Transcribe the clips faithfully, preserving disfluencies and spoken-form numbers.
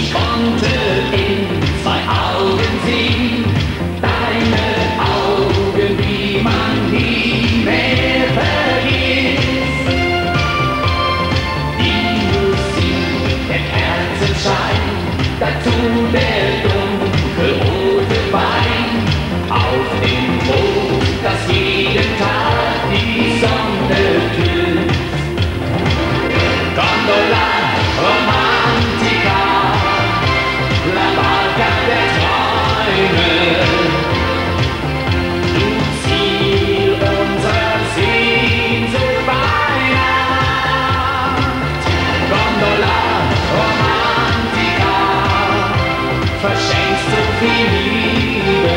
Ich konnte in zwei Augen sehen, deine Augen, wie man nie mehr vergisst. Die Musik, der Kerzenschein, dazu der dunkelrote Wein, auf dem Boot, das jeden Tag die Sonne küsst. Gondola, Romantica, La Barca der Träume, du Ziel unserer Sehnsucht bei Nacht. Gondola, Romantica, verschenkst so viel Liebe,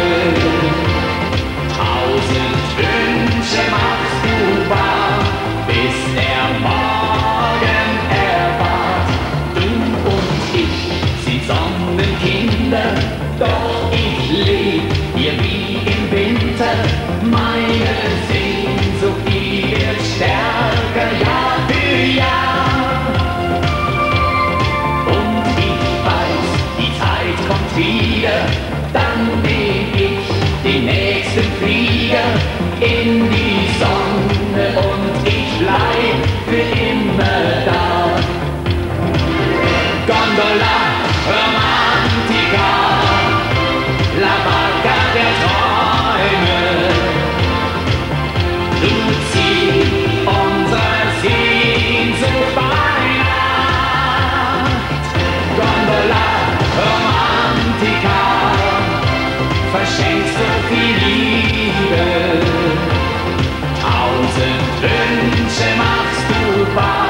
tausend Wünsche machst du wahr, bis der Morgen erwacht. Du und ich sind Sonnenkinder, doch ich leb hier wie im Winter. Meine Sehnsucht, die wird stärker Jahr für Jahr. Und ich weiß, die Zeit kommt wieder, dann nehm ich den nächsten Flieger in die Sonne und ich bleib für immer da. Gondola, Romantica, La Barca der Träume, du Ziel unserer Sehnsucht bei Nacht. Gondola, Romantica, verschenkst so viel Liebe, tausend Wünsche machst du wahr.